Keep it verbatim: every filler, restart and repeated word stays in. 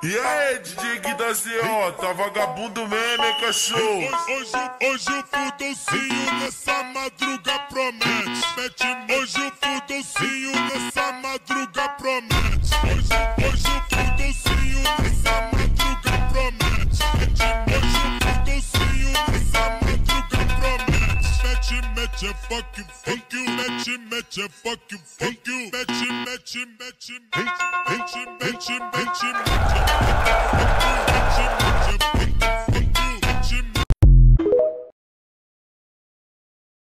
E aí, D J Gui da Z O, tá vagabundo mesmo, hein, cachorro? Hoje, hoje, hoje o fudolcinho nessa madruga promete. Mete, hoje o fudolcinho nessa madruga promete. Hoje, hoje o fudolcinho nessa madruga promete. Mete, hoje o fudolcinho nessa madruga promete. Mete, mete, é fuck you, fuck you. Mete, mete, é fuck you, fuck you. Mete, mete, mete, mete, mete, mete, mete, mete.